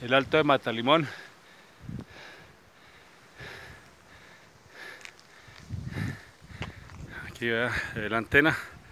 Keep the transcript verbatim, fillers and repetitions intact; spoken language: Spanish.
el Alto de Matalimón. Aquí vea la antena.